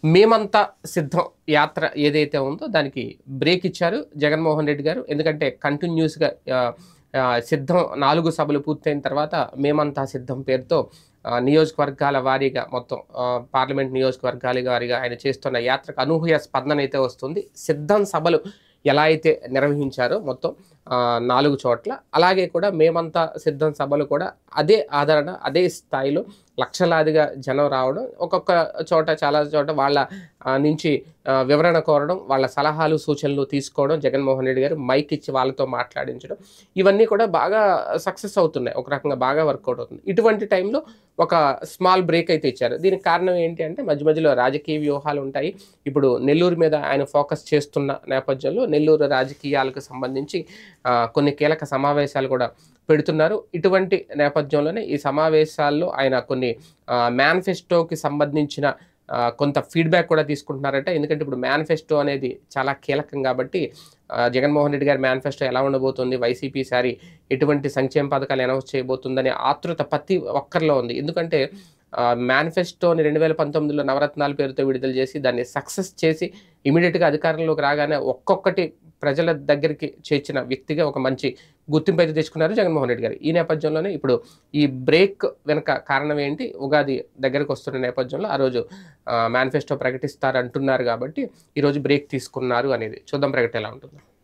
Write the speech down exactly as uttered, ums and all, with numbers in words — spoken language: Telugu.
మేమంతా సిద్ధం యాత్ర ఏదైతే ఉందో దానికి బ్రేక్ ఇచ్చారు జగన్మోహన్ రెడ్డి గారు. ఎందుకంటే కంటిన్యూస్‌గా ఆహ్, ఆహ్, సిద్ధం నాలుగు సభలు పూర్తయిన తర్వాత మేమంతా సిద్ధం పేరుతో ఆహ్, నియోజకవర్గాల వారీగా మొత్తం ఆహ్, పార్లమెంట్ నియోజకవర్గాల వారీగా ఆయన చేస్తున్న యాత్రకు అనూహ్య స్పందన అయితే వస్తుంది. సిద్ధం సభలు ఎలా అయితే నిర్వహించారో మొత్తం ఆహ్, నాలుగు చోట్ల, అలాగే కూడా మేమంతా సిద్ధం సభలు కూడా అదే ఆదరణ, అదే స్థాయిలో లక్షలాదిగా జనం రావడం, ఒక్కొక్క చోట చాలా చోట వాళ్ళ ఆహ్, నుంచి ఆహ్, వివరణ కోరడం, వాళ్ళ సలహాలు, సూచనలు తీసుకోవడం, జగన్మోహన్ రెడ్డి గారు మైక్ ఇచ్చి వాళ్ళతో మాట్లాడించడం, ఇవన్నీ కూడా బాగా సక్సెస్ అవుతున్నాయి. ఒక రకంగా బాగా వర్కౌట్ అవుతుంది. ఇటువంటి టైంలో ఒక స్మాల్ బ్రేక్ అయితే ఇచ్చారు. దీనికి కారణం ఏంటి అంటే మధ్య మధ్యలో రాజకీయ వ్యూహాలు ఉంటాయి. ఇప్పుడు నెల్లూరు మీద ఆయన ఫోకస్ చేస్తున్న నేపథ్యంలో నెల్లూరు రాజకీయాలకు సంబంధించి ఆహ్, కొన్ని కీలక సమావేశాలు కూడా పెడుతున్నారు. ఇటువంటి నేపథ్యంలోనే ఈ సమావేశాల్లో ఆయన కొన్ని ఆహ్, మేనిఫెస్టోకి సంబంధించిన ఆహ్, కొంత ఫీడ్‌బ్యాక్ కూడా తీసుకుంటున్నారట. ఎందుకంటే ఇప్పుడు మేనిఫెస్టో అనేది చాలా కీలకం కాబట్టి ఆహ్, జగన్మోహన్ రెడ్డి గారి మేనిఫెస్టో ఎలా ఉండబోతుంది? వైసీపీ ఈసారి ఎటువంటి సంక్షేమ పథకాలు అనౌన్స్ చేయబోతుందనే ఆతృత ప్రతి ఒక్కరిలో ఉంది. ఎందుకంటే ఆహ్, మేనిఫెస్టోని రెండు వేల పంతొమ్మిదిలో నవరత్నాల పేరుతో విడుదల చేసి దాన్ని సక్సెస్ చేసి ఇమ్మీడియేట్‌గా అధికారంలోకి రాగానే ఒక్కొక్కటి ప్రజల దగ్గరికి చేర్చిన వ్యక్తిగా ఒక మంచి గుర్తింపు అయితే తెచ్చుకున్నారు జగన్మోహన్ రెడ్డి గారు. ఈ నేపథ్యంలోనే ఇప్పుడు ఈ బ్రేక్ వెనక కారణం ఏంటి? ఉగాది దగ్గరికి వస్తున్న నేపథ్యంలో ఆ రోజు ఆహ్, మేనిఫెస్టో ప్రకటిస్తారంటున్నారు కాబట్టి ఈరోజు బ్రేక్ తీసుకున్నారు అనేది. చూద్దాం ప్రకటన ఎలా ఉంటుందో.